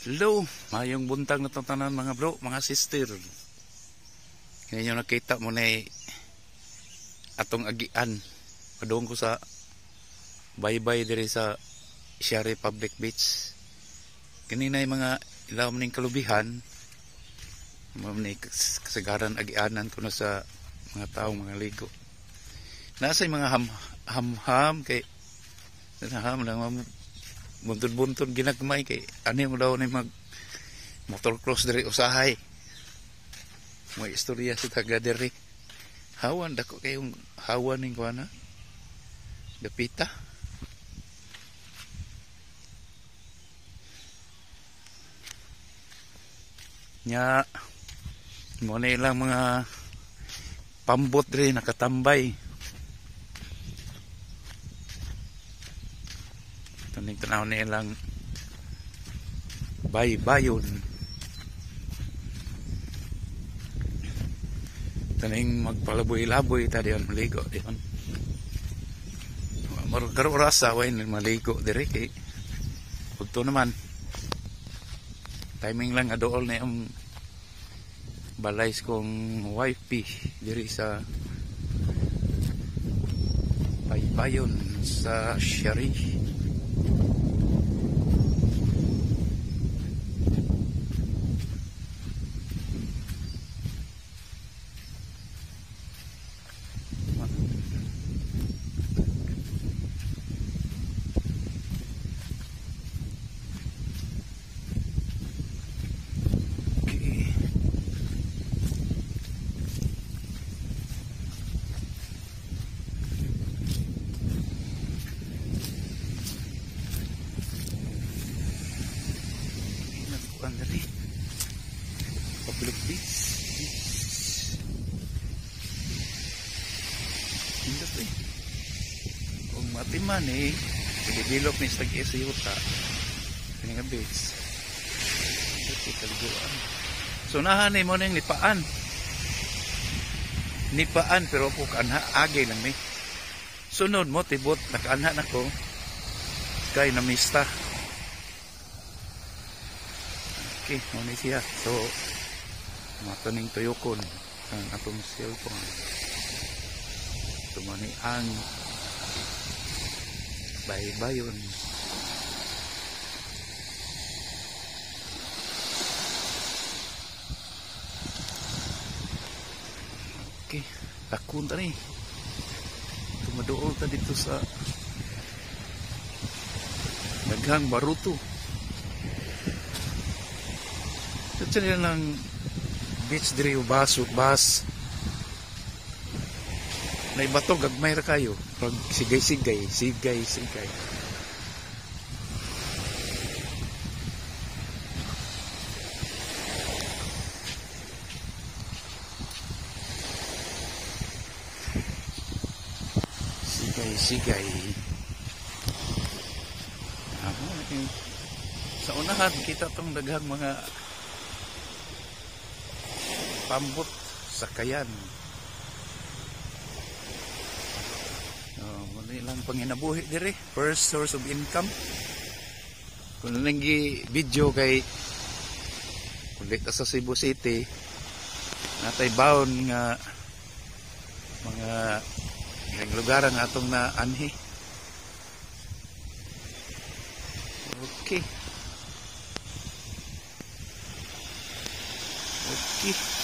Hello, mayong buntag na itong tanan mga bro, mga sister. Kaya nyo nakita mo na atong agian. Padung ko sa baybay diri sa Shari Public Beach. Kanina yung mga ilaw maning kalubihan. Mga kasagaran agianan ko na sa mga taong mga ligo. Nasa yung mga ham-ham kay ham lang buntun-buntun ginagmay kay ano mo daw ni mag motocross diri usahay. May istorya sa taga diri. Hawan dako kayong hawan ning kuana. Dapita. Nya mo na ilang mga pambot diri nakatambay. Taning tanaw na ilang baybayon. Taning magpalaboy-laboy ta diyon maligo diyon. Margaro rasa way maligo diri kay pagto naman timing lang adool na yung balays kong wifey diri sa baybayon sa Shari. Dari Public Beach. Hindi ito kung matiman i-develop ni sa Yuta kanya nga beach ito kaliguan. So nahan mo na yung nipaan pero po kaanha agay lang sunod mo tibot nakaanha na ko kay namista. Okay, muna siya. So, mataning tuyokon ang atong cellphone. Tumani ang baybayon. Okay, takun ta ni. Tumadool ta dito sa daghang baruto. Ito nila ng beach diri bas na ibato gagmay ra kayo pag sigay sigay sa unahan kita tong daghang mga pambot sakayan. Muna ilang panginabuhi dire, first source of income. Kung lang video kay ulit sa Cebu City natay baon nga mga lugaran atong na anhi. Okay.